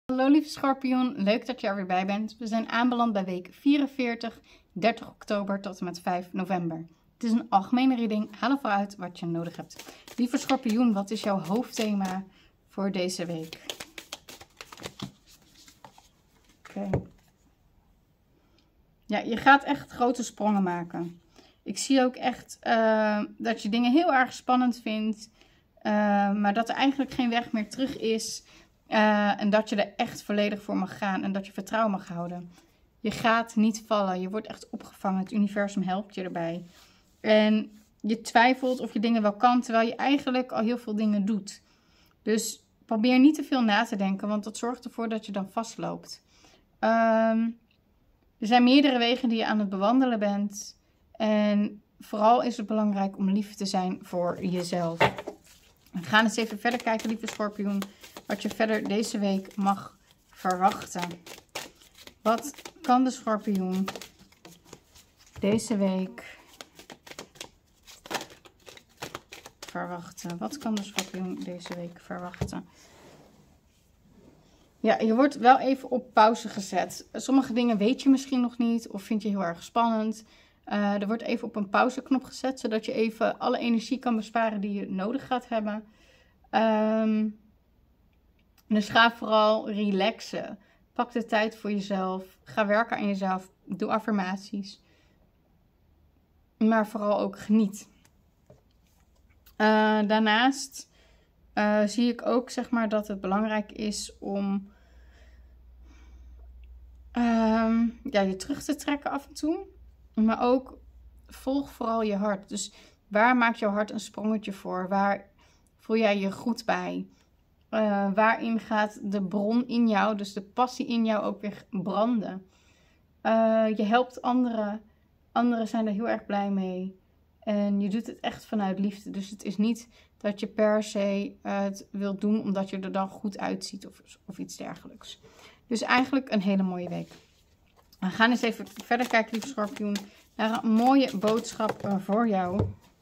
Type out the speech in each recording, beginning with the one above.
Hallo lieve schorpioen, leuk dat je er weer bij bent. We zijn aanbeland bij week 44, 30 oktober tot en met 5 november. Het is een algemene reading, haal ervoor uit wat je nodig hebt. Lieve schorpioen, wat is jouw hoofdthema voor deze week? Oké. Ja, je gaat echt grote sprongen maken. Ik zie ook echt dat je dingen heel erg spannend vindt, maar dat er eigenlijk geen weg meer terug is. En dat je er echt volledig voor mag gaan en dat je vertrouwen mag houden. Je gaat niet vallen, je wordt echt opgevangen. Het universum helpt je erbij. En je twijfelt of je dingen wel kan, terwijl je eigenlijk al heel veel dingen doet. Dus probeer niet te veel na te denken, want dat zorgt ervoor dat je dan vastloopt. Er zijn meerdere wegen die je aan het bewandelen bent. En vooral is het belangrijk om lief te zijn voor jezelf. We gaan eens even verder kijken, lieve schorpioen, wat je verder deze week mag verwachten. Wat kan de schorpioen deze week verwachten? Wat kan de schorpioen deze week verwachten? Ja, je wordt wel even op pauze gezet. Sommige dingen weet je misschien nog niet of vind je heel erg spannend. Er wordt even op een pauzeknop gezet, zodat je even alle energie kan besparen die je nodig gaat hebben. Dus ga vooral relaxen. Pak de tijd voor jezelf. Ga werken aan jezelf. Doe affirmaties. Maar vooral ook geniet. Daarnaast zie ik ook zeg maar dat het belangrijk is om je terug te trekken af en toe. Maar ook volg vooral je hart. Dus waar maakt jouw hart een sprongetje voor? Waar voel jij je goed bij? Waarin gaat de bron in jou, dus de passie in jou ook weer branden? Je helpt anderen. Anderen zijn er heel erg blij mee. En je doet het echt vanuit liefde. Dus het is niet dat je per se het wilt doen omdat je er dan goed uitziet of iets dergelijks. Dus eigenlijk een hele mooie week. We gaan eens even verder kijken, lieve schorpioen, naar een mooie boodschap voor jou.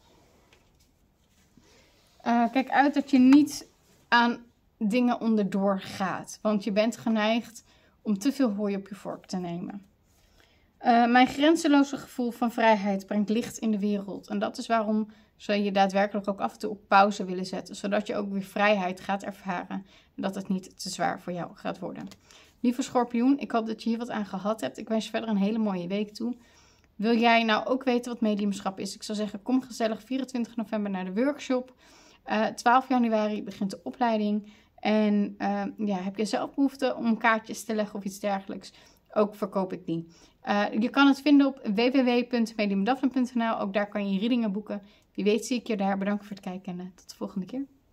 Kijk uit dat je niet aan dingen onderdoor gaat. Want je bent geneigd om te veel hooi op je vork te nemen. Mijn grenzeloze gevoel van vrijheid brengt licht in de wereld. En dat is waarom zou je daadwerkelijk ook af en toe op pauze willen zetten. Zodat je ook weer vrijheid gaat ervaren. En dat het niet te zwaar voor jou gaat worden. Lieve schorpioen, ik hoop dat je hier wat aan gehad hebt. Ik wens je verder een hele mooie week toe. Wil jij nou ook weten wat mediumschap is? Ik zou zeggen, kom gezellig 24 november naar de workshop. 12 januari begint de opleiding. En heb je zelf behoefte om kaartjes te leggen of iets dergelijks? Ook verkoop ik die. Je kan het vinden op www.mediumdaphne.nl. Ook daar kan je readingen boeken. Wie weet zie ik je daar. Bedankt voor het kijken en tot de volgende keer.